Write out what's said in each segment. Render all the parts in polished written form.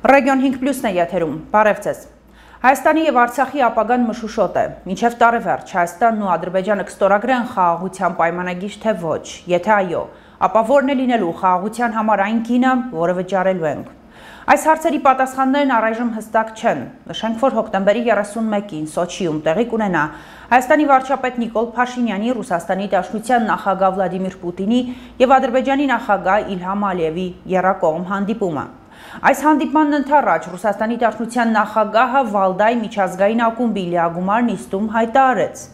Region 5+-ն է եթերում, բարև ձեզ։ Հայաստանի և Արցախի ապագան մշուշոտ է, մինչև տարեվերջ Հայաստանն ու Ադրբեջանը կստորագրեն խաղաղության պայմանագիր թե ոչ, եթե այո, ապա որն է լինելու խաղաղության համար այն գինը, որը վճարելու ենք։ Այս հարցերի պատասխաններն առայժմ հստակ չեն։ Նշենք, որ հոկտեմբերի 31-ին Սոչիում տեղի կունենա Հայաստանի վարչապետ Նիկոլ Փաշինյանի, Ռուսաստանի Դաշնության նախագահ Վլադիմիր Պուտինի և Ադրբեջանի նախագահ Իլհամ Ալիևի եռակողմ հանդիպումը։ Այս հանդիպմանն ընդառաջ Ռուսաստանի Դաշնության նախագահը Վալդայ միջազգային ակումբի լիագումար նիստում հայտարարեց.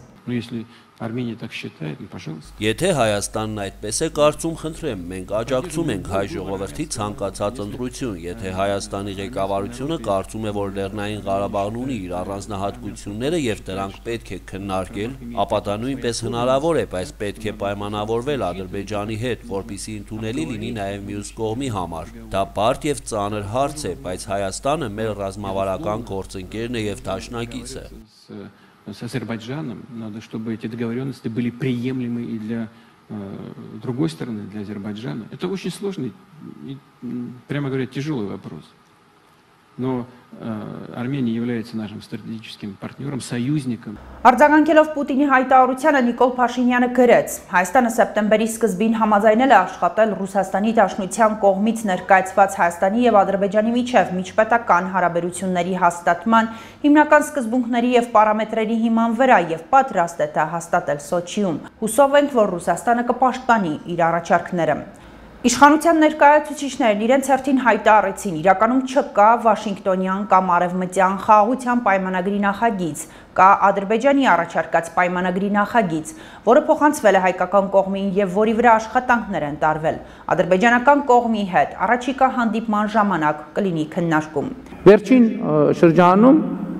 Եթե Հայաստանն այդպես է կարծում, խնդրեմ, մենք աջակցում ենք հայ ժողովրդի ցանկացած ընտրություն, եթե Հայաստանի ղեկավարությունը կարծում է, որ Լեռնային Ղարաբաղն ունի իր առանձնահատկությունները եւ դրանք պետք է քննարկել, ապա դա նույնպես հնարավոր է, բայց պետք է պայմանավորվել Ադրբեջանի հետ, որպեսզի ընդունելի լինի նաեւ մյուս կողմի համար։ Դա բարդ եւ ծանր հարց է, բայց Հայաստանը մեր ռազմավարական գործընկերն է եւ դաշնակիցը։ С Азербайджаном надо, чтобы эти договоренности были приемлемы и для другой стороны, для Азербайджана. Это очень сложный и, прямо говоря, тяжелый вопрос. Но Армения является нашим стратегическим партнером, союзником. Արձագանքելով Պուտինի հայտարարությանը Նիկոլ Փաշինյանը գրեց. Հայաստանը սեպտեմբերի սկզբին համաձայնել է աշխատել Ռուսաստանի Դաշնության կողմից ներկայացված Հայաստանի և Ադրբեջանի միջև միջպետական հարաբերությունների հաստատման հիմնական սկզբունքների և պարամետրերի հիման վրա և պատրաստ է դա հաստատել Սոչիում։ Հուսով ենք, որ Ռուսաստանը կպաշտպանի իր առաջարկները։ Իշխանության ներկայացուցիչներն իրենց հերթին հայտարարեցին, իրականում չկա Վաշինգտոնյան կամ արևմտյան խաղաղության պայմանագրի նախագիծ, կա Ադրբեջանի առաջարկած պայմանագրի նախագիծ, որը փոխանցվել է հայկական կողմին և որի վրա աշխատանքներ են տարվել։ Ադրբեջանական կողմի հետ առաջիկա հանդիպման ժամանակ կլինի քննարկում։ Վերջին շրջանում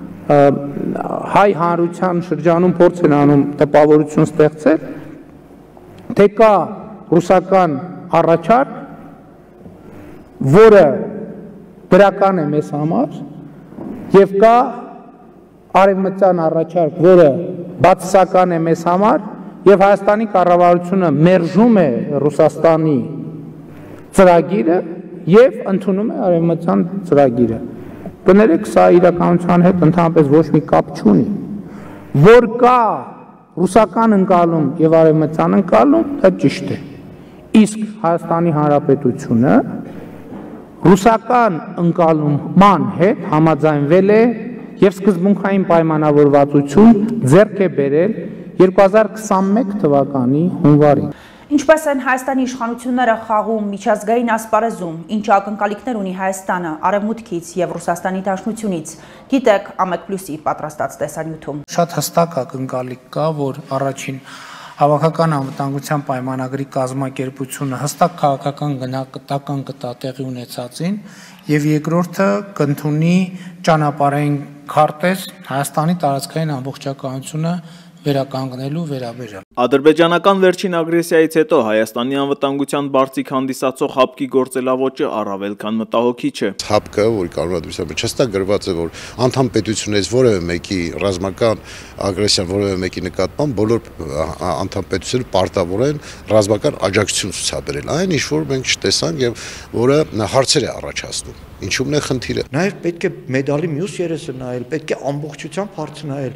հայ հանրության շրջանում փորձ են անում տպավորություն ստեղծել, թե կա ռուսական առաջարկ, որը դրական է մեզ համար, և կա արևմտյան առաջարկ, որը բացասական է մեզ համար, և Հայաստանի կառավարությունը մերժում է Ռուսաստանի ծրագիրը և ընդունում է արևմտյան ծրագիրը։ Կներեք, սա իրականության հետ ընդհանրապես ոչ մի կապ չունի, որ կա ռուսական ընկալում և արևմտյան ընկալում, դա ճիշտ է։ Իսկ Հայաստանի Հանրապետությունը ռուսական ընկալման հետ համաձայնվել է և սկզբունքային պայմանավորվածություն ձեռք է բերել 2021 թվականի հունվարին։ Ինչպես են Հայաստանի իշխանությունները խաղում միջազգային ասպարեզում, ինչ ակնկալիքներ ունի Հայաստանը արևմուտքից և Ռուսաստանի Դաշնությունից, գիտեք Ամեկ+-ի պատրաստած տեսանյութում։ Շատ հստակ ակնկալիք կա, որ առաջին Հավաքական անվտանգության պայմանագրի կազմակերպությունը հստակ քաղաքական գնահատական կտա տեղի ունեցածին և երկրորդը կընդունի ճանապարհային քարտեզ Հայաստանի տարածքային ամբողջականությունը վերականգնելու վերաբերյալ։ Ադրբեջանական վերջին ագրեսիայից հետո Հայաստանի անվտանգության բարձիկ հանդիսացող հապկի գործելավոճը առավել քան մտահոգիչ է։ Հապկը, որի կանոնադրությամբ չստակ գրված է, որ անդամ պետությունից որևէ մեկի ռազմական ագրեսիան որևէ մեկի նկատմամբ բոլոր անդամ պետությունները պարտավոր են ռազմական աջակցություն ցուցաբերել։ Այն ինչ որ մենք չտեսանք եւ որը հարցեր է առաջացնում։ Ինչու՞մն է խնդիրը։ Նաեւ պետք է մեդալի մյուս երեսը նայել, պետք է ամբողջությամբ հարցը նայել։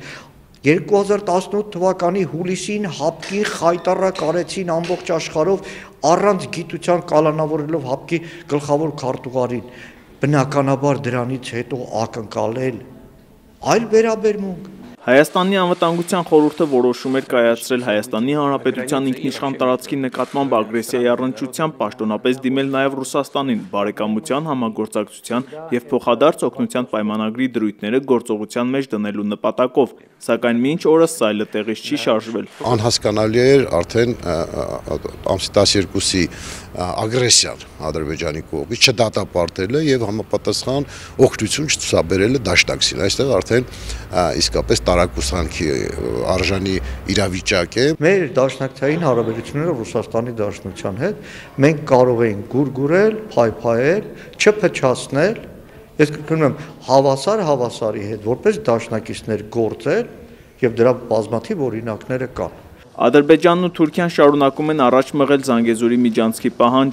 2018 թվականի հուլիսին հապկի խայտարակ արեցին ամբողջ աշխարհով առանց գիտության կալանավորելով հապկի գլխավոր քարտուղարին։ Բնականաբար դրանից հետո ակնկալել այլ վերաբերմունք։ Հայաստանի անվտանգության խորհուրդը որոշում էր կայացրել Հայաստանի Հանրապետության ինքնիշխան տարածքի նկատմամբ ագրեսիայի առնչությամբ պաշտոնապես դիմել նաև Ռուսաստանին բարեկամության, համագործակցության և փոխադարձ օգնության պայմանագրի դրույթները գործողության մեջ դնելու նպատակով, սակայն մինչ օրս սա այլ տեղից չի շարժվել։ Անհասկանալի էր արդեն ամսի 12-ի ագրեսիան Ադրբեջանի կողմից չդատապարտելը եւ համապատասխան օգնություն չցուցաբերելը դաշնակցին։ Այստեղ արդեն իսկապես տարակուսանքի արժանի իրավիճակ է։ Մեր դաշնակցային հարաբերությունները Ռուսաստանի Դաշնության հետ մենք կարող ենք գուրգուրել, փայփայել, չփչացնել, ես կգնում եմ հավասարի հետ որպես դաշնակիցներ գործել եւ դրա բազմաթիվ օրինակները կան։ Ադրբեջանն ու Թուրքիան շարունակում են առաջ մղել Զանգեզուրի միջանցքի պահանջը։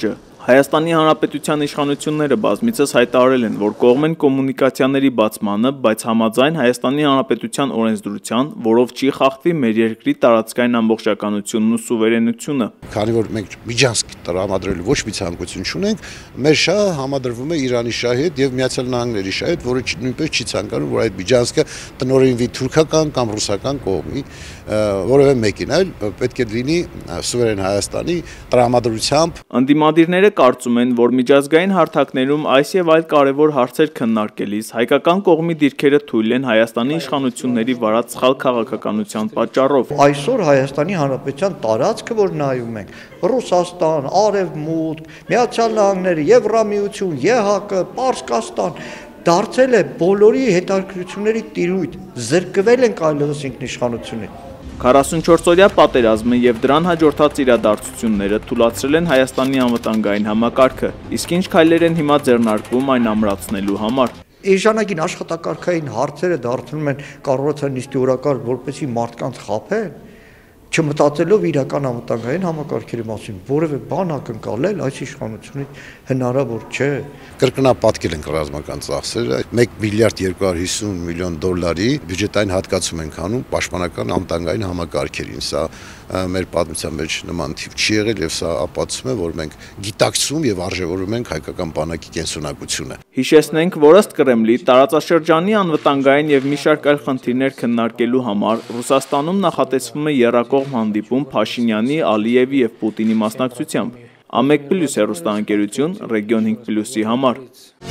Հայաստանի Հանրապետության իշխանությունները բազմիցս հայտարարել են, որ կողմ են կոմունիկացիաների բացմանը, բայց համաձայն Հայաստանի Հանրապետության օրենսդրության, որով չի խախտվի մեր երկրի տարածքային ամբողջականությունն ու սուվերենությունը։ Քանի որ մենք Միջանցք տրամադրելու ոչ մի ցանկություն չունենք, մեր շահը համադրվում է Իրանի շահի հետ եւ Միացյալ Նահանգների շահի հետ, որը նույնպես չի ցանկանում, որ այդ Միջանցքը տնօրինվի թուրքական կամ ռուսական կողմի որևէ մեկին, այլ պետք է լինի սուվերեն Հայաստանի տրամադրությամբ։ Ընդդիմադիրները կարծում են, որ միջազգային հարթակներում այս եւ այլ կարևոր հարցեր քննարկելիս հայկական կողմի դիրքերը թույլ են Հայաստանի իշխանությունների վարած սխալ քաղաքականության պատճառով։ Այսօր Հայաստանի Հանրապետության տարածքը, որ նայում ենք, Ռուսաստան, Արևմուտք, Միացյալ Նահանգներ, Եվրամիություն, ԵՀԿ, Պարսկաստան դարձել է բոլորի հետաքրքրությունների տիրույթ, զրկվել ենք այլևս ինքնիշխանությունից։ 44-օրյա պատերազմը եւ դրան հաջորդած իրադարձությունները թույլատրել են Հայաստանի անվտանգային համակարգը, իսկ ինչ քայլեր են հիմա ձեռնարկվում այն ամրացնելու համար։ Էժանագին աշխատակարգային հարցերը դարձնում են կառավարության նիստի օրակարգ, որպեսզի մարդկանց խաբեն, չմտածելով իրական անվտանգային համակարգերի մասին, որևէ բան ակնկալել այս իշխանությունից հնարավոր չէ։ Կրկնապատկել ենք ռազմական ծախսերը, 1 միլիարդ 250 միլիոն դոլարի բյուջետային հատկացում ենք անում պաշտպանական անվտանգային համակարգերին։ Սա մեր պատմության մեջ նման թիվ չի եղել եւ սա ապացուցում է, որ մենք գիտակցում եւ արժեվորում ենք հայկական բանակի կենսունակությունը։ Հիշեցնենք, որ ըստ Կրեմլի տարածաշրջանի անվտանգային եւ մի շարք այլ խնդիրներ քննարկելու համար Ռուսաստանում նախատեսվում է եռակողմ հանդիպում Փաշինյանի, Ալիևի եւ Պուտինի մասնակցությամբ։ Ամեկ+ հեռուստաընկերություն Region 5+-ի համար։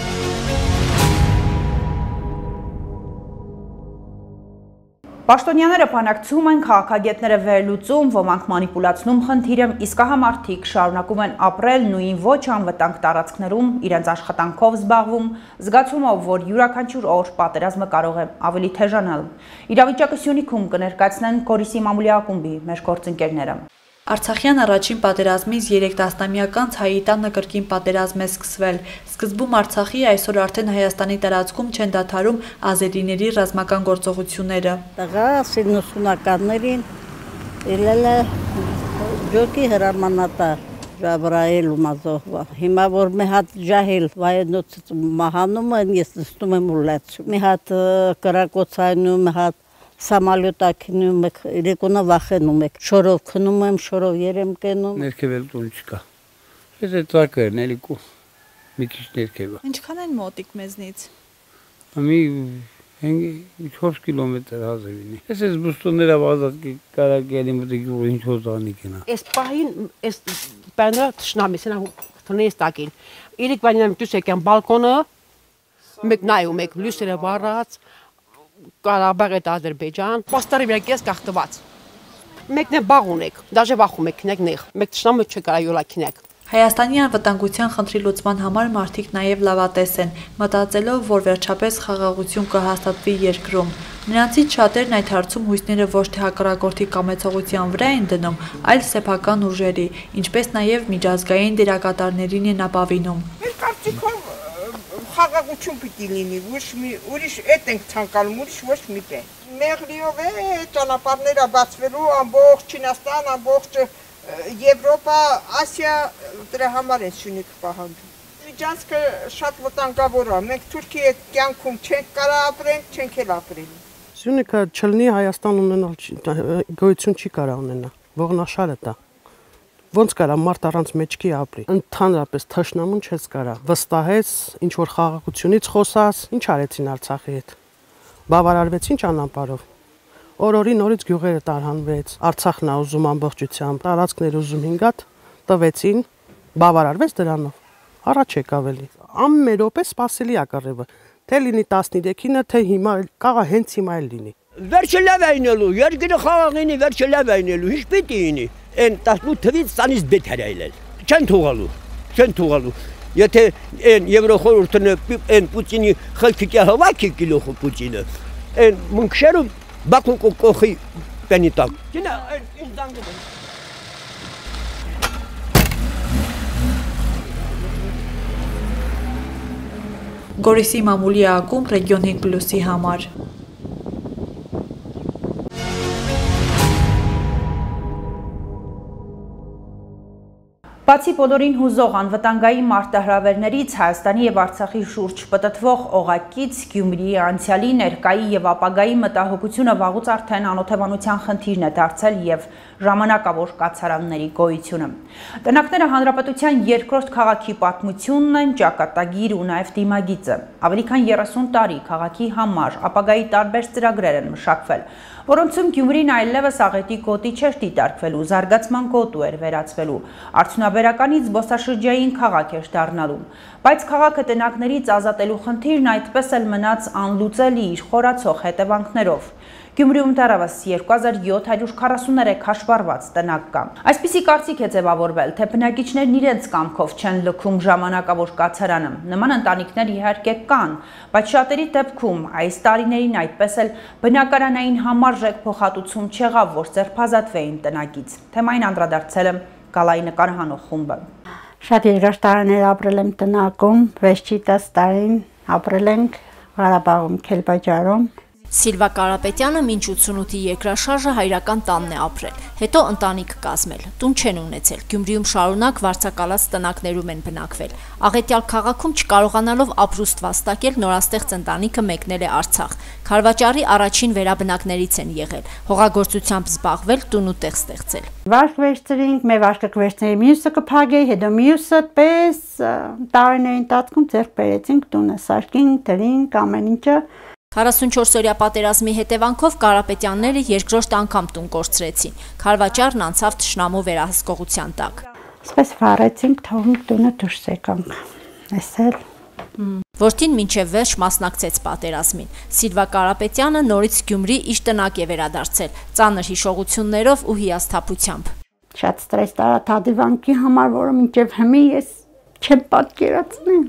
Պաշտոնյաները բանակցում են, քաղաքագետները վերլուծում, ոմանք մանիպուլացնում խնդիրը, իսկ համարդիկ շարունակում են ապրել նույն ոչ անվտանգ տարածքներում, իրենց աշխատանքով զբաղվում, զգացումով, որ յուրաքանչյուր օր պատերազմը կարող է ավելի թեժանալ։ Իրավիճակը Սյունիքում կներկայացնեն Գորիսի մամուլի ակումբի մեր գործընկերները։ Արցախյան առաջին պատերազմից 3 տասնամյակ անց Հայի տանը կրկին պատերազմ է սկսվել։ Սկզբում Արցախի, այսօր արդեն Հայաստանի տարածքում չեն դադարում ազերիների ռազմական գործողությունները։ Տղա 90-ականներին ելել է ջոկի հրամանատար Ջաբրայել Մազովը։ Հիմա որ մի հատ ջահել վայնոց մահանում են, ես նստում եմ ու լացում։ Մի հատ կրակոցայնում, մի հատ Սամալյոտակնում եք, իրեկոնը վախենում եք, շորով քնում եմ, շորով երեմ կենում։ Ներքևել տուն չկա։ Ես է ծակերն էլիկու, մի քիչ ներքևը։ Ինչքան են մոտիկ մեզնից։ Մի 4 կիլոմետր հազիվինի։ Ես ես բուստոները վազատ կարակելի մտիկ որ ինչ հոզանի կենա։ Այս պահին, այս բանը թշնամի, սենա թնես տակին։ Իրիկ բանինամ դուս եկան բալկոնը, մեկ նայում եք, լույսերը վառած, Կարաբաղ այդ Ադրբեջան, պաստարի վրա կես կախտված։ Մեկն է բաղ ունեք, դաժե վախում եք քնեք նեղ, մեկ թշնամը չկարա յոլա քնեք։ Հայաստանի անվտանգության խնդրի լուծման համար մարդիկ նաև լավատես են, մտածելով, որ վերջապես խաղաղություն կհաստատվի երկրում։ Նրանցից շատերն այդ հարցում հույսները ոչ թե հակառակորդի կամեցողության վրա են դնում, այլ սեփական ուժերի, ինչպես նաև միջազգային դերակատարներին են ապավինում։ Խաղաղություն պիտի լինի, ուրիշ էդ ենք ցանկանում, ուրիշ ոչ մի տեղ։ Մեղրիով է ճանապարհները բացվելու ամբողջ Չինաստան, ամբողջ Եվրոպա, Ասիա դրա համար են Սյունիքը պահանջում։ Միջանցքը շատ վտանգավոր է, մենք Թուրքիի հետ կյանքում չենք կարող ապրենք, չենք էլ ապրելու։ Սյունիքը չլինի Հայաստան ունենալ գոյություն չի կարող ունենա, ողնաշարը դա։ Ոնց կարա մարդ առանց մեջքի ապրի, ընդհանրապես թշնամուն չես կարա, վստահես, ինչ որ խաղաղությունից խոսաս, ինչ արեցին Արցախի հետ, բավարարվեցին ճանապարհով, օրորի նորից գյուղերը տարհանվեց, Արցախն ա ուզում ամբողջությամբ, տարածքներ ուզում 5 հատ, տվեցին, բավարարվեց դրանով, առաջ եկավ էլի, ամեն րոպե սպասելի ա կռիվը, թե լինի 13-ինը, թե հիմա, կաղա հենց հիմա էլ լինի։ Վերջը լավ այնելու, երկիրը խաղաղ ինի, վերջը լավ այնելու, ինչ պիտի ինի։ Են 18 թվից տանից բետ հրայելել, չեն թողալու, եթե են Եվրոխորհուրդը են Պուտինի խելքիկյա հվակի կիլոխը Պուտինը, են մունքշերում բակուն կողխի պենիտակ, կինա են դանգում են։ Գորիսի մամուլի ակումբ Region 5+-ի համար։ Բացի բոլորին հուզող անվտանգային մարտահրավերներից Հայաստանի եւ Արցախի շուրջ պտտվող օղակից Գյումրիի անցյալի, ներկայի եւ ապագայի մտահոգությունը վաղուց արդեն անօթևանության խնդիրն է դարձել եւ ժամանակավոր կացարանների գոյությունը։ Տնակները հանրապետության երկրորդ քաղաքի պատմությունն են, ճակատագիր ու նաեւ դիմագիծը։ Ավելի քան 30 տարի քաղաքի համար ապագայի տարբեր ծրագրեր են մշակվել, որոնցում Գյումրին այլևս աղետի գոտի չէր դիտարկվելու, զարգացման գոտու էր վերածվելու, արդյունաբերականից զբոսաշրջային քաղաք էր դառնալու, բայց քաղաքը տնակներից ազատելու խնդիրն այդպես էլ մնաց անլուծելի իր խորացող հետևանքներով։ Գյումրիում դեռևս 2743 հաշվառված տնակ կա։ Այսպիսի կարծիք է ձևավորվել, թե բնակիչներն իրենց կամքով չեն լքում ժամանակավոր կացարանը։ Նման ընտանիքներ իհարկե կան, բայց շատերի դեպքում այս տարիներին այդպես էլ բնակարանային համարժեք փոխհատուցում չեղավ, որ ձերբազատվեին տնակից։ Թեմային անդրադարձել է Գալայի նկարահանող խումբը։ Շատ երկար տարիներ ապրել եմ տնակում, 6-10 տարին ապրել ենք Ղարաբաղում, Քելբաջարում։ Սիլվա Կարապետյանը մինչ 88-ի երկրաշարժը հայրական տանն է ապրել, հետո ընտանիք կազմել, տուն չեն ունեցել, Գյումրիում շարունակ վարձակալած տնակներում են բնակվել։ Աղետյալ քաղաքում չկարողանալով ապրուստ վաստակել, նորաստեղծ ընտանիքը մեկնել է Արցախ։ Քարվաճարի առաջին վերաբնակներից են եղել, հողագործությամբ զբաղվել, տուն ու տեղ ստեղծել։ Վարկ վերցրինք, մեր վարկը վերցրի, մյուսը կփակեի, հետո մյուսը պես տարիների ընթացքում ձեռք բերեցինք տունը, սարքինք, դրինք, ամեն ինչը։ 44-օրյա պատերազմի հետևանքով Կարապետյանները երկրորդ անգամ տուն կորցրեցին։ Քարվաճարն անցավ թշնամու վերահսկողության տակ։ Այսպես վառեցինք, թողնք տունը դուրս եկանք։ Այսել։ Որդին մինչև վերջ մասնակցեց պատերազմին։ Սիլվա Կարապետյանը նորից Գյումրի իր տնակ է վերադարձել, ծանր հիշողություններով ու հիասթափությամբ։ Շատ ստրես տարածադիվանքի համար, որը մինչև հիմա ես չեմ պատկերացնեմ։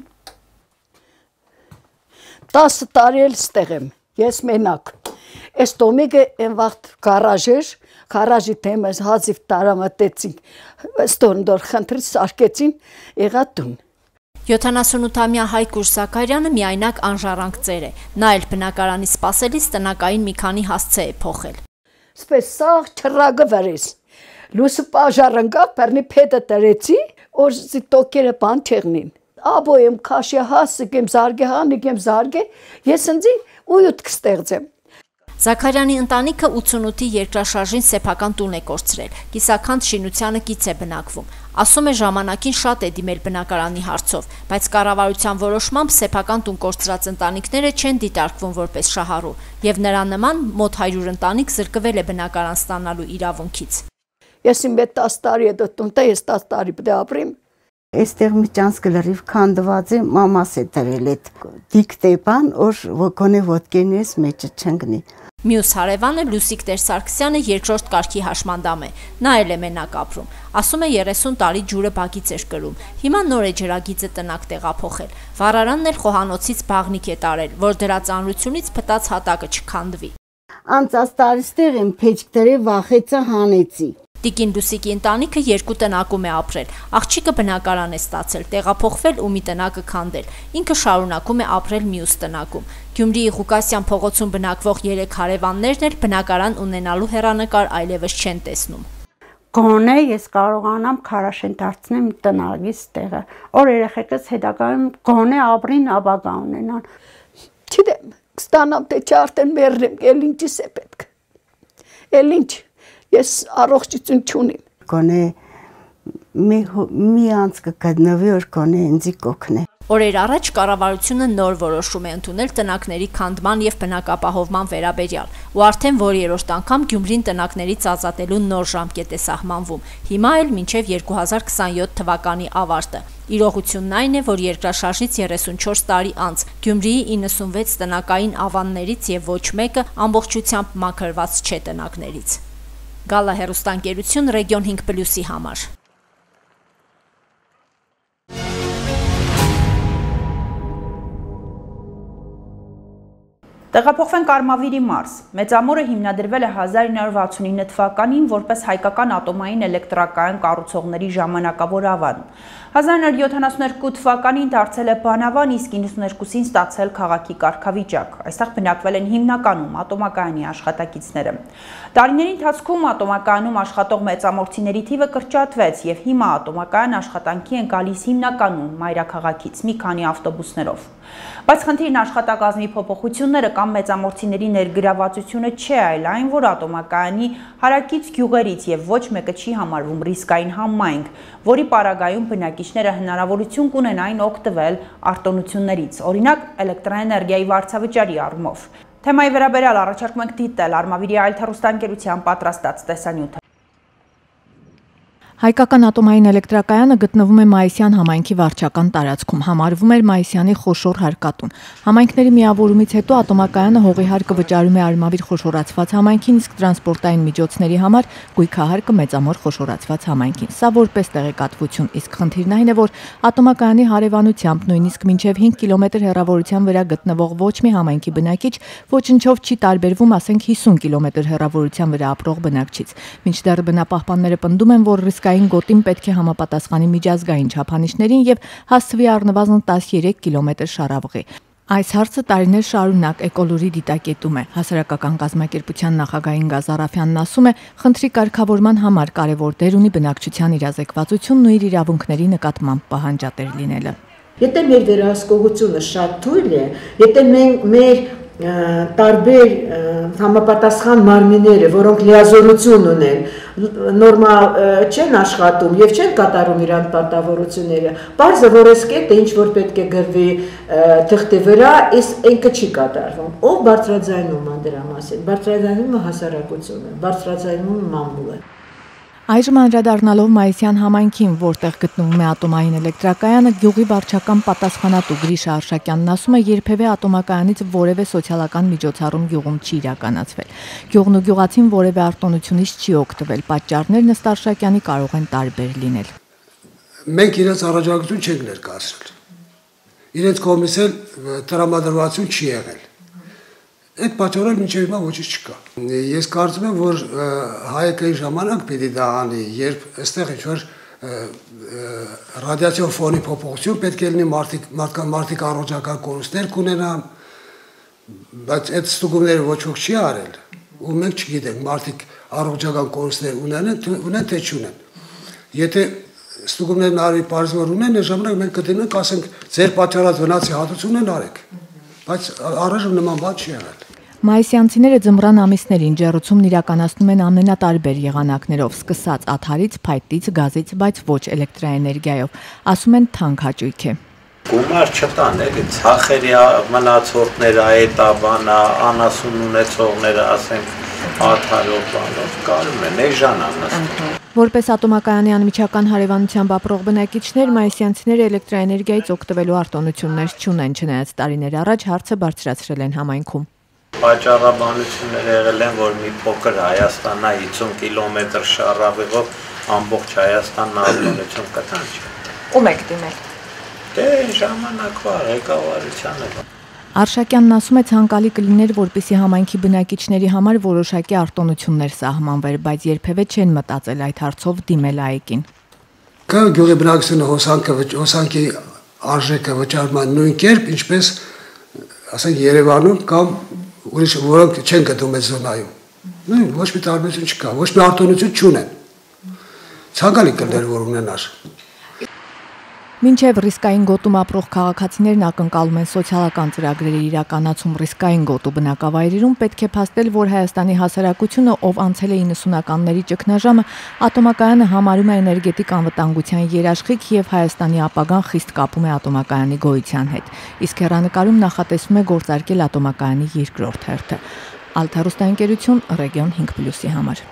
10 տարի էլ ստեղ եմ, ես մենակ։ Այս տոմիկը այն վաղտ գարաժ էր, գարաժի թեմս հազիվ տարամտեցինք, ստոնդոր խնդրից սարկեցին, եղա տուն։ 78-ամյա Հայկուր Զաքարյանը միայնակ անժառանգ ծեր է, նա էլ բնակարանի սպասելիս տնակային մի քանի հասցե է փոխել։ Սպես սաղ չռագը վրես, լուսը պաժառնգավ, պերնի պետը տրեցի, որ զիտոքերը բան չեղնին։ Աբոյեմ քաշի հասիկ եմ զարգե հանիկ եմ զարգե, ես ընձի ույուտ կստեղծեմ։ Զաքարյանի ընտանիքը 88-ի երկրաշարժին սեփական տուն է կորցրել, կիսաքանդ շինությանը կից է բնակվում։ Ասում է ժամանակին շատ է դիմել բնակարանի հարցով, բայց կառավարության որոշմամբ սեփական տուն կորցրած ընտանիքները չեն դիտարկվում որպես շահառու, եւ նրա նման մոտ 100 ընտանիք զրկվել է բնակարան ստանալու իրավունքից։ Ես իմ 10 տարի է տուն, ես 10 տարի պետք է ապրեմ։ Այստեղ մի ճանցք լրիվ քանդված է, մամաս է դրել այդ դիկտեբան, որ գոնե ոտքերից մեջը չընկնի։ Մյուս հարևանը Լուսիկ Տեր-Սարգսյանը երկրորդ կարգի հաշմանդամ է, նա էլ է մենակ ապրում, ասում է 30 տարի ջուրը բակից էր կրում, հիմա նոր է ջրագիծը տնակ տեղափոխել, վառարանն էլ խոհանոցից բաղնիք է տարել, որ դրա ծանրությունից փտած հատակը չքանդվի։ Անցած տարի ստեղ եմ փեջքների վախեցը հանեցի։ Տիկին Լուսիկի ընտանիքը 2 տնակում է ապրել, աղջիկը բնակարան է ստացել, տեղափոխվել ու մի տնակը քանդել, ինքը շարունակում է ապրել մյուս տնակում։ Գյումրիի Ղուկասյան փողոցում բնակվող 3 հարևաններն էլ բնակարան ունենալու հեռանկար այլևս չեն տեսնում։ Գոնե ես կարողանամ քարաշեն դարձնեմ տնագից տեղը, որ երեխեքս հետագայում գոնե ապրին ապագա ունենան։ Չգիտեմ, կստանամ թե չարդեն մեռնեմ, էլ ինչիս է պետք։ Էլ ինչ Ես առողջություն չունիմ։ Գոնե մի անց կգտնվի, որ գոնե ինձ կօգնի։ Օրեր առաջ կառավարությունը նոր որոշում է ընդունել տնակների քանդման եւ բնակապահովման վերաբերյալ, ու արդեն որ երրորդ անգամ Գյումրին տնակներից ազատելու նոր ժամկետ է սահմանվում։ Հիմա էլ մինչեւ 2027 թվականի ավարտը։ Իրողությունն այն է, որ երկրաշարժից 34 տարի անց Գյումրիի 96 տնակային ավաններից եւ ոչ մեկը ամբողջությամբ մաքրված չէ տնակներից։ Գալա հեռուստաընկերություն Ռեգիոն 5+-ի համար։ Տեղափոխվենք Արմավիրի մարզ։ Մեծամորը հիմնադրվել է 1969 թվականին որպես հայկական ատոմային էլեկտրակայան կառուցողների ժամանակավոր ավան։ 1972 թվականին դարձել է բանավան, իսկ 92-ին ստացել քաղաքի կարգավիճակ։ Այստեղ բնակվել են հիմնականում ատոմակայանի աշխատակիցները։ Տարիների ընթացքում ատոմակայանում աշխատող մեծամորցիների թիվը կրճատվեց եւ հիմա ատոմակայան աշխատանքի են գալիս հիմնականում մայրաքաղաքից մի քանի ավտոբուսներով։ Բայց խնդիրն աշխատակազմի փոփոխությունները կամ մեծամորցիների ներգրավվածությունը չէ, այլ այն, որ ատոմակայանի հարակից գյուղերից եւ ոչ մեկը չի համարվում ռիսկային համայնք, որի պարագայում բնակիչները հնարավորություն կունենային օգտվել արտոնություններից, օրինակ էլեկտրաէներգիայի վարձավճարի առումով։ Թեմայի վերաբերյալ առաջարկում ենք դիտել Արմավիրի այլ հեռուստաընկերության պատրաստած տեսանյութը։ Հայկական ատոմային էլեկտրակայանը գտնվում է Մայիսյան համայնքի վարչական տարածքում, համարվում էր Մայիսյանի խոշոր հարկատուն։ Համայնքների միավորումից հետո ատոմակայանը հողի հարկը վճարում է Արմավիր խոշորացված համայնքին, իսկ տրանսպորտային միջոցների համար գույքահարկը մեծամոր խոշորացված համայնքին։ Սա որպես տեղեկատվություն, իսկ խնդիրն այն է, որ ատոմակայանի հարևանությամբ նույնիսկ մինչև 5 կիլոմետր հեռավորության վրա գտնվող ոչ մի համայնքի բնակիչ ոչնչով չի տարբերվում, ասենք 50 կիլոմետր հեռավորության վրա ապրող բնակչից։ Մինչդեռ բնապահպանները պնդում են, որ ռիսկային գոտին պետք է համապատասխանի միջազգային չափանիշներին եւ հասցվի առնվազն 13 կիլոմետր շարավղի։ Այս հարցը տարիներ շարունակ Էկոլուրի դիտակետում է։ Հասարակական կազմակերպության նախագահ Ինգազ Արաֆյանն ասում է, խնդրի կարգավորման համար կարևոր դեր ունի բնակչության իրազեկվածությունն ու իր իրավունքների նկատմամբ պահանջատեր լինելը։ Եթե մեր վերահսկողությունը շատ թույլ է, եթե մեր տարբեր համապատասխան մարմինները, որոնք լիազորություն ունեն, նորմալ չեն աշխատում եւ չեն կատարում իրենց պարտավորությունները, բարձր որ այս կետը ինչ որ պետք է գրվի թղթի վրա, ինքը չի կատարվում։ Ով բարձրաձայնում է դրա մասին։ Բարձրաձայնում է հասարակությունը, բարձրաձայնում է մամուլը։ Այժմ անդրադառնալով Մայիսյան համայնքին, որտեղ գտնվում է ատոմային էլեկտրակայանը, գյուղի վարչական պատասխանատու Գրիշա Արշակյանն ասում է, երբևէ ատոմակայանից որևէ սոցիալական միջոցառում գյուղում չի իրականացվել։ Գյուղն ու գյուղացին որևէ արտոնությունից չի օգտվել, պատճառներն ըստ Արշակյանի կարող են տարբեր լինել։ Մենք իրենց առաջարկություն չենք ներկայացրել։ Իրենց կողմից էլ տրամադրվածություն չի եղել։ Այդ պատճառով մինչև հիմա ոչինչ չկա։ Ես կարծում եմ, որ հայկայի ժամանակ պիտի դա անի, երբ այստեղ ինչ-որ ռադիացիոն ֆոնի փոփոխություն պետք է լինի, մարդիկ առողջական կորուստներ կունենան, բայց այդ ստուգումները ոչ ոք չի արել, ու մենք չգիտենք, մարդիկ առողջական կորուստներ ունեն թե չունեն։ Եթե ստուգումներն արի պարզ որ ունեն, այս ժամանակ մենք կդիմենք, ասենք, ձեր պատճառած վնասի հատուցումն արեք, բայց առայժմ նման բան չի եղել։ Մայիսյանցիները ձմռան ամիսներին ջեռուցումն իրականացնում են ամենատարբեր եղանակներով, սկսած աթարից, փայտից, գազից, բայց ոչ էլեկտրաէներգիայով, ասում են թանկ հաճույք է։ Գումար չտան, էլի ցախերի մնացորդները, այտաբանա, անասուն ունեցողները, ասենք, աթարով բանով կարում են, էժան անասուն։ Որպես ատոմակայանի անմիջական հարևանությամբ ապրող բնակիչներ, մայիսյանցիները էլեկտրաէներգիայից օգտվելու արտոնություններ չունեն, չնայած տարիներ առաջ հարցը բարձրացրել են համայնքում։ Պատճառաբանություններ եղել են, որ մի փոքր Հայաստանա 50 կիլոմետր շարավիղով ամբողջ Հայաստանն արտոնություն կտան չէ։ Ում եք դիմել։ Դե ժամանակվա ղեկավարությանը։ Արշակյանն ասում է, ցանկալի կլիներ, որպեսզի համայնքի բնակիչների համար որոշակի արտոնություններ սահմանվեր, բայց երբևէ չեն մտածել այդ հարցով դիմել ԱԵԿ-ին։ Կա գյուղի բնակչությունը հոսանքի արժեքը վճարում են նույն կերպ, ինչպես ասենք Երևանում կամ ուրիշ որոնք չեն գտնում այդ զոնայում։ Ոչ մի տարբերություն չկա, ոչ մի արտոնություն չունեն։ Ցանկալի կլներ, որ ունենար։ Մինչև ռիսկային գոտում ապրող քաղաքացիներն ակնկալում են սոցիալական ծրագրերի իրականացում ռիսկային գոտու բնակավայրերում, պետք է փաստել, որ Հայաստանի հասարակությունը, ով անցել է 90-ականների ճգնաժամը, ատոմակայանը համարում է էներգետիկ անվտանգության երաշխիք եւ Հայաստանի ապագան խիստ կապում է ատոմակայանի գոյության հետ։ Իսկ հեռանկարում նախատեսվում է գործարկել ատոմակայանի երկրորդ հերթը։ Alt հեռուստաընկերություն Region 5+-ի համար։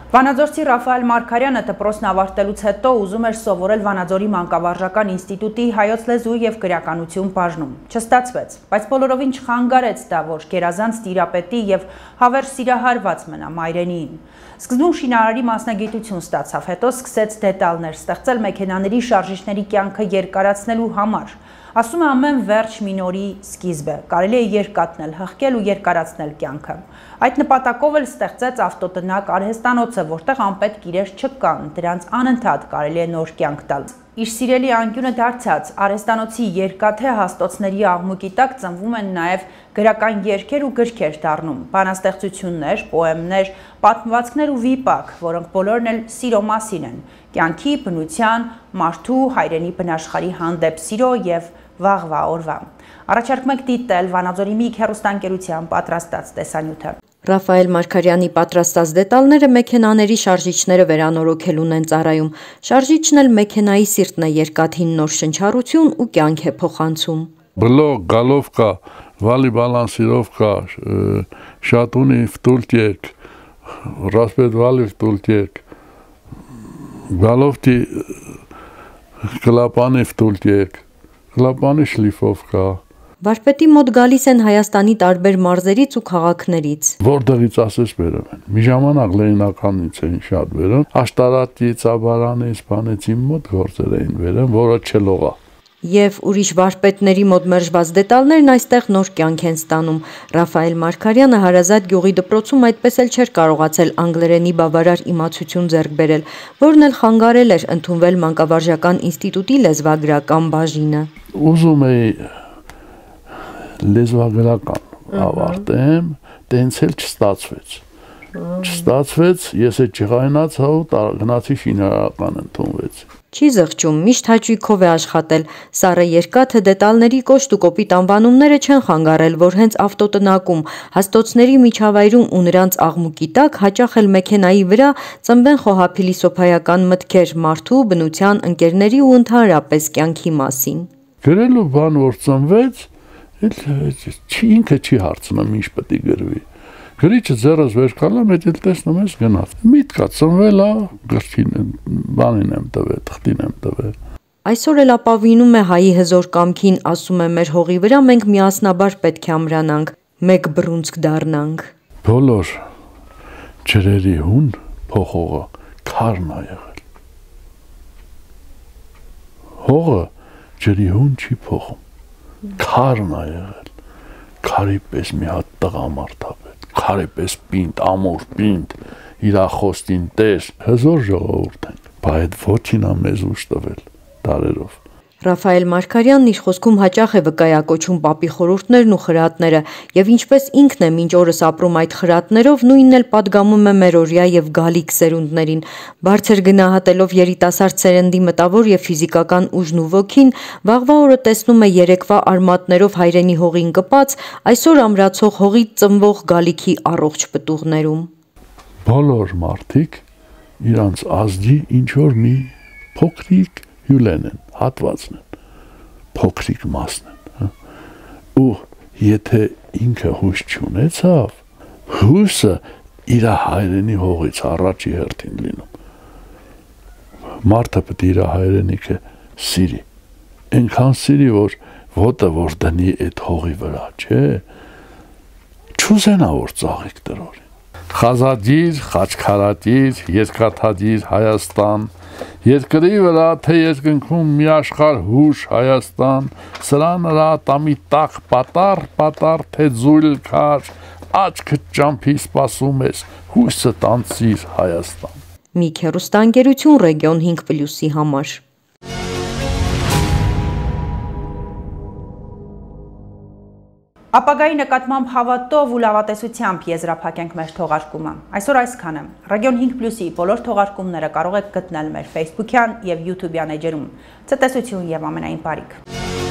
Վանաձորցի Ռաֆայել Մարգարյանը դպրոցն ավարտելուց հետո ուզում էր սովորել Վանաձորի մանկավարժական ինստիտուտի հայոց լեզու եւ գրականություն բաժնում։ Չստացվեց, բայց բոլորովին չխանգարեց դա, որ գերազանց տիրապետի եւ հավերժ սիրահարված մնա մայրենիին։ Սկզբում շինարարի մասնագիտություն ստացավ, հետո սկսեց դետալներ ստեղծել մեքենաների շարժիչների կյանքը երկարացնելու համար։ Ասում է ամեն վերջ մի նորի սկիզբ է, կարելի է երկատնել, հղկել ու երկարացնել կյանքը։ Այդ նպատակով էլ ստեղծեց ավտոտնակ արհեստանոցը, որտեղ անպետք իրեր չկան, դրանց անընդհատ կարելի է նոր կյանք տալ։ Իր սիրելի անկյունը դարձած արհեստանոցի երկաթե հաստոցների աղմուկի տակ ծնվում են նաև գրական երգեր ու գրքեր դառնում, բանաստեղծություններ, պոեմներ, պատմվածքներ ու վիպակ, որոնք բոլորն էլ սիրո մասին են, կյանքի, բնության, մարդու, հայրենի բնաշխարհի հանդեպ սիրո եւ վաղվա օրվա։ Առաջարկում ենք դիտել Վանաձորի մի հեռուստաընկերության պատրաստած տեսանյութը։ Ռաֆայել Մարգարյանի պատրաստած դետալները մեքենաների շարժիչները վերանորոգելուն են ծառայում։ Շարժիչն էլ մեքենայի սիրտն է, երկաթին նոր շնչառություն ու կյանք է փոխանցում։ Բլոկ, գալովկա, վալի բալանսիրովկա, շատունի վտուլտյեք, ռասպետ վալի վտուլտյեք, գալովտի կլապանի վտուլտյեք, կլապանի շլիֆովկա։ Վարպետի մոտ գալիս են Հայաստանի տարբեր մարզերից ու քաղաքներից։ Որտեղից ասես բերում են։ Մի ժամանակ լենինականից էին շատ բերում, աշտարատից, աբարանից, բանեցի մոտ գործեր էին բերում, որը չլողա։ Եվ ուրիշ վարպետների մոտ մերժված դետալներն այստեղ նոր կյանք են ստանում։ Ռաֆայել Մարգարյանը Հարազատ գյուղի դպրոցում այդպես էլ չէր կարողացել անգլերենի բավարար իմացություն ձեռք բերել, որն էլ խանգարել էր ընդունվել մանկավարժական ինստիտուտի լեզվագրական բաժինը։ Ուզում էի լեզվագրական ավարտեմ, տենց էլ չստացվեց։ Չստացվեց, ես է չղայնացա ու գնացի շինարարական ընդունվեց։ Չի զղջում, միշտ հաճույքով է աշխատել։ Սառը երկաթը դետալների կոշտ ու կոպիտ անվանումները չեն խանգարել, որ հենց ավտոտնակում, հաստոցների միջավայրում ու նրանց աղմուկի տակ հաճախ էլ մեքենայի վրա ծնվեն խոհափիլիսոփայական մտքեր մարդու, բնության, ընկերների ու ընդհանրապես կյանքի մասին։ Գրելու բան որ ծնվեց, ինքը չի հարցնում ինչ պետք է գրվի։ Գրիչը ձեռս վեր կալամ, այդ էլ տեսնում ես գնաց։ Միտքա ծնվել է, գրքին բանին եմ տվել, թղթին եմ տվել։ Այսօր էլ ապավինում է հայի հզոր կամքին, ասում է մեր հողի վրա մենք միասնաբար պետք է ամրանանք, մեկ բռունցք դառնանք։ Բոլոր ջրերի հուն փոխողը քարն է եղել։ Հողը ջրի հուն չի փոխում, քարն է եղել, քարի պես մի հատ տղամարդ է պետք, քարի պես պինդ, ամոր պինդ, իրա խոստին տես, հզոր ժողովուրդ են, բա այդ ոչին է մեզ ուշ տվել դարերով։ Ռաֆայել Մարգարյանն իր խոսքում հաճախ է վկայակոչում պապի խորհուրդներն ու խրատները, եւ ինչպես ինքն է մինչ օրս ապրում այդ խրատներով, նույնն էլ պատգամում է մերօրյա եւ գալիք սերունդներին։ Բարձր գնահատելով երիտասարդ սերնդի մտավոր եւ ֆիզիկական ուժն ու ոգին, վաղվա օրը տեսնում է երեկվա արմատներով հայրենի հողին կպած, այսօր ամրացող հողից ծնվող գալիքի առողջ պտուղներում։ Բոլոր մարդիկ իրանց ազգի ինչ որ մի փոքրիկ հյուլեն են, հատվածն են, փոքրիկ մասն են, ու եթե ինքը հույս չունեցավ, հույսը իրա հայրենի հողից առաջի հերթին լինում, մարդը պետք է իրա հայրենիքը սիրի, այնքան սիրի, որ ոտը որ դնի այդ հողի վրա, չէ, չուզենա որ ծաղիկ տրորի։ Խազադիր, խաչքարատիր, երկաթադիր Հայաստան, երկրի վրա թե երկնքում մի աշխարհ հուշ Հայաստան, սրա նրա տամի տակ պատար, թե ձույլ քար, աչքդ ճամփի սպասում ես, հույսը տանցիր Հայաստան։ Մի հեռուստաընկերություն Ռեգիոն 5+-ի համար։ Ապագայի նկատմամբ հավատով ու լավատեսությամբ եզրափակենք մեր թողարկումը։ Այսօր այսքանը։ Ռեգիոն 5+-ի բոլոր թողարկումները կարող եք գտնել մեր Facebook-յան եւ YouTube-յան էջերում։ Ցտեսություն եւ ամենայն բարիք։